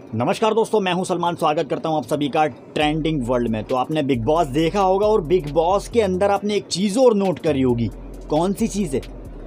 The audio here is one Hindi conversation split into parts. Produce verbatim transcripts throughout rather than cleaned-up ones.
नमस्कार दोस्तों, मैं हूं सलमान। स्वागत करता हूं आप सभी का ट्रेंडिंग वर्ल्ड में। तो आपने बिग बॉस देखा होगा और बिग बॉस के अंदर आपने एक चीज़ और नोट करी होगी। कौन सी चीज़ है?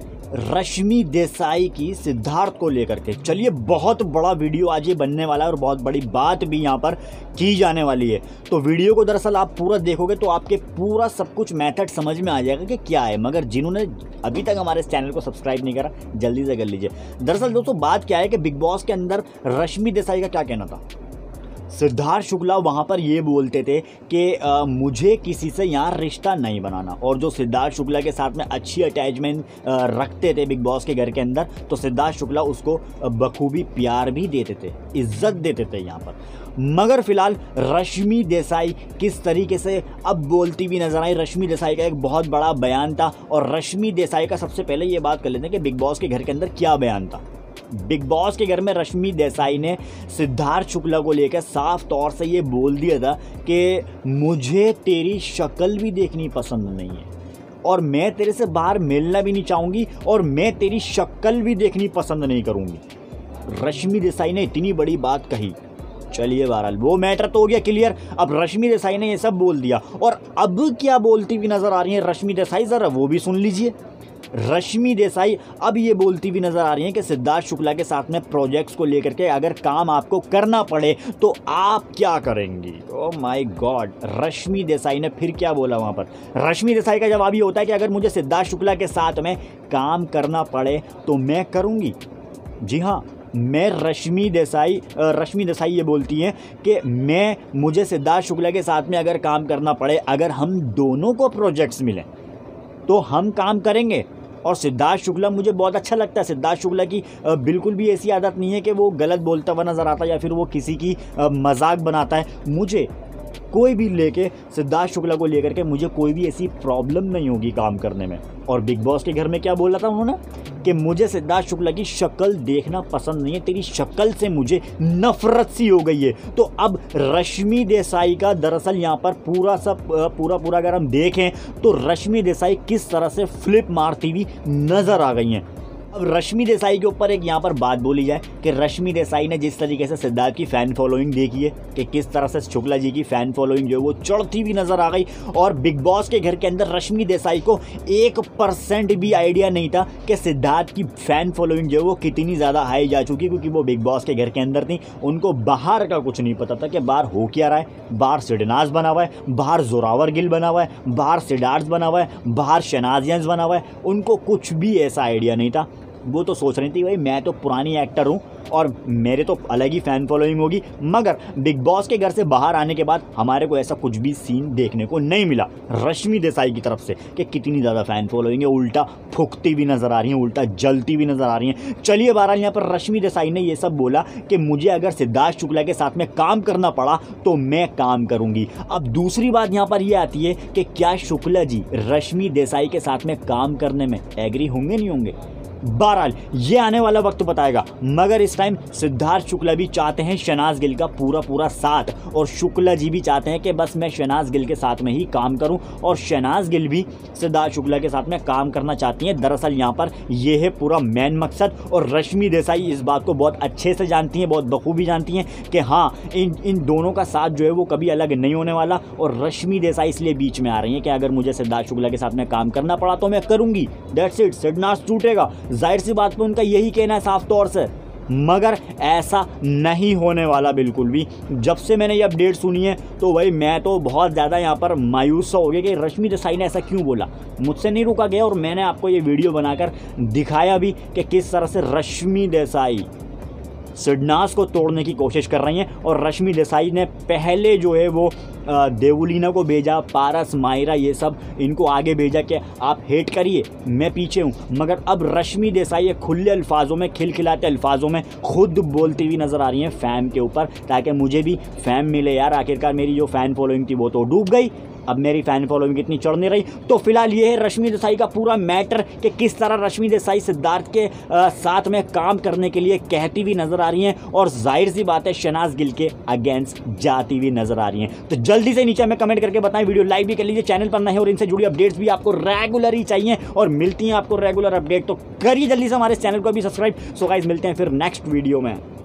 रश्मि देसाई की सिद्धार्थ को लेकर के। चलिए, बहुत बड़ा वीडियो आज ये बनने वाला है और बहुत बड़ी बात भी यहाँ पर की जाने वाली है। तो वीडियो को दरअसल आप पूरा देखोगे तो आपके पूरा सब कुछ मेथड समझ में आ जाएगा कि क्या है। मगर जिन्होंने अभी तक हमारे इस चैनल को सब्सक्राइब नहीं करा, जल्दी से कर लीजिए। दरअसल दोस्तों बात क्या है कि बिग बॉस के अंदर रश्मि देसाई का क्या कहना था। सिद्धार्थ शुक्ला वहाँ पर ये बोलते थे कि आ, मुझे किसी से यहाँ रिश्ता नहीं बनाना, और जो सिद्धार्थ शुक्ला के साथ में अच्छी अटैचमेंट रखते थे बिग बॉस के घर के अंदर, तो सिद्धार्थ शुक्ला उसको बखूबी प्यार भी देते थे, इज्जत देते थे यहाँ पर। मगर फिलहाल रश्मि देसाई किस तरीके से अब बोलती भी नजर आई। रश्मि देसाई का एक बहुत बड़ा बयान था, और रश्मि देसाई का सबसे पहले ये बात कर लेते हैं कि बिग बॉस के घर के अंदर क्या बयान था। बिग बॉस के घर में रश्मि देसाई ने सिद्धार्थ शुक्ला को लेकर साफ तौर से ये बोल दिया था कि मुझे तेरी शक्ल भी देखनी पसंद नहीं है, और मैं तेरे से बाहर मिलना भी नहीं चाहूँगी, और मैं तेरी शक्ल भी देखनी पसंद नहीं करूँगी। रश्मि देसाई ने इतनी बड़ी बात कही। चलिए बहरहाल वो मैटर तो हो गया क्लियर। अब रश्मि देसाई ने ये सब बोल दिया, और अब क्या बोलती हुई नजर आ रही है रश्मि देसाई, ज़रा वो भी सुन लीजिए। रश्मि देसाई अब ये बोलती हुई नजर आ रही है कि सिद्धार्थ शुक्ला के साथ में प्रोजेक्ट्स को लेकर के अगर काम आपको करना पड़े तो आप क्या करेंगी। Oh my God, Rashmi Desai ने फिर क्या बोला वहाँ पर। रश्मि देसाई का जवाब ये होता है कि अगर मुझे सिद्धार्थ शुक्ला के साथ में काम करना पड़े तो मैं करूँगी। जी हाँ, मैं रश्मि देसाई रश्मि देसाई ये बोलती हैं कि मैं मुझे सिद्धार्थ शुक्ला के साथ में अगर काम करना पड़े, अगर हम दोनों को प्रोजेक्ट्स मिलें तो हम काम करेंगे। और सिद्धार्थ शुक्ला मुझे बहुत अच्छा लगता है। सिद्धार्थ शुक्ला की बिल्कुल भी ऐसी आदत नहीं है कि वो गलत बोलता हुआ नज़र आता है या फिर वो किसी की मजाक बनाता है। मुझे कोई भी लेके सिद्धार्थ शुक्ला को लेकर के मुझे कोई भी ऐसी प्रॉब्लम नहीं होगी काम करने में। और बिग बॉस के घर में क्या बोला था उन्होंने कि मुझे सिद्धार्थ शुक्ला की शक्ल देखना पसंद नहीं है, तेरी शक्ल से मुझे नफरत सी हो गई है। तो अब रश्मि देसाई का दरअसल यहाँ पर पूरा सब पूरा पूरा अगर हम देखें तो रश्मि देसाई किस तरह से फ्लिप मारती हुई नजर आ गई हैं। अब रश्मि देसाई के ऊपर एक यहाँ पर बात बोली जाए कि रश्मि देसाई ने जिस तरीके से सिद्धार्थ की फ़ैन फॉलोइंग देखी है कि किस तरह से शुक्ला जी की फ़ैन फॉलोइंग जो है वो चढ़ती हुई नज़र आ गई। और बिग बॉस के घर के अंदर रश्मि देसाई को एक परसेंट भी आइडिया नहीं था कि सिद्धार्थ की फ़ैन फॉलोइंग जो है वो कितनी ज़्यादा हाई जा चुकी, क्योंकि वो बिग बॉस के घर के अंदर थी। उनको बाहर का कुछ नहीं पता था कि बाहर हो क्या रहा है। बाहर सिडनाज बना हुआ है, बाहर जोरावर गिल बना हुआ है, बाहर सिडार्थ बना हुआ है, बाहर शनाजियंस बना हुआ है। उनको कुछ भी ऐसा आइडिया नहीं था। वो तो सोच रही थी भाई मैं तो पुरानी एक्टर हूँ और मेरे तो अलग ही फ़ैन फॉलोइंग होगी। मगर बिग बॉस के घर से बाहर आने के बाद हमारे को ऐसा कुछ भी सीन देखने को नहीं मिला रश्मि देसाई की तरफ से कि कितनी ज़्यादा फ़ैन फॉलोइंग है। उल्टा फूकती भी नज़र आ रही हैं, उल्टा जलती भी नज़र आ रही हैं। चलिए बहरहाल यहाँ पर रश्मि देसाई ने ये सब बोला कि मुझे अगर सिद्धार्थ शुक्ला के साथ में काम करना पड़ा तो मैं काम करूँगी। अब दूसरी बात यहाँ पर यह आती है कि क्या शुक्ला जी रश्मि देसाई के साथ में काम करने में एग्री होंगे नहीं होंगे। बहरहाल ये आने वाला वक्त बताएगा। मगर इस टाइम सिद्धार्थ शुक्ला भी चाहते हैं शहनाज गिल का पूरा पूरा साथ, और शुक्ला जी भी चाहते हैं कि बस मैं शहनाज गिल के साथ में ही काम करूं, और शहनाज गिल भी सिद्धार्थ शुक्ला के साथ में काम करना चाहती हैं। दरअसल यहाँ पर यह है पूरा मेन मकसद, और रश्मि देसाई इस बात को बहुत अच्छे से जानती हैं, बहुत बखूबी जानती हैं कि हाँ इन इन दोनों का साथ जो है वो कभी अलग नहीं होने वाला। और रश्मि देसाई इसलिए बीच में आ रही हैं कि अगर मुझे सिद्धार्थ शुक्ला के साथ में काम करना पड़ा तो मैं करूँगी। दैट्स इट, सिडनाज टूटेगा। जाहिर सी बात पे उनका यही कहना है साफ तौर से, मगर ऐसा नहीं होने वाला बिल्कुल भी। जब से मैंने ये अपडेट सुनी है तो भाई मैं तो बहुत ज़्यादा यहाँ पर मायूस हो गया कि रश्मि देसाई ने ऐसा क्यों बोला। मुझसे नहीं रुका गया, और मैंने आपको ये वीडियो बनाकर दिखाया भी कि किस तरह से रश्मि देसाई सिडनाज को तोड़ने की कोशिश कर रही हैं। और रश्मि देसाई ने पहले जो है वो देवलीना को भेजा, पारस, मायरा, ये सब इनको आगे भेजा कि आप हेट करिए, मैं पीछे हूँ। मगर अब रश्मि देसाई खुले अल्फाजों में, खिलखिलाते अल्फाजों में खुद बोलती हुई नज़र आ रही हैं फैम के ऊपर, ताकि मुझे भी फैम मिले यार। आखिरकार मेरी जो फ़ैन फॉलोइंग थी वो तो डूब गई, अब मेरी फ़ैन फॉलोइंग इतनी चढ़ नहीं रही। तो फिलहाल ये है रश्मि देसाई का पूरा मैटर कि किस तरह रश्मि देसाई सिद्धार्थ के आ, साथ में काम करने के लिए कहती हुई नज़र आ रही हैं, और जाहिर सी बात है शहनाज गिल के अगेंस्ट जाती हुई नज़र आ रही हैं। तो जल्दी से नीचे हमें कमेंट करके बताएं, वीडियो लाइक भी कर लीजिए, चैनल पर नए हैं और इनसे जुड़ी अपडेट्स भी आपको रेगुलर ही चाहिए और मिलती हैं आपको रेगुलर अपडेट, तो करिए जल्दी से हमारे चैनल को भी सब्सक्राइब। सो गाइस मिलते हैं फिर नेक्स्ट वीडियो में।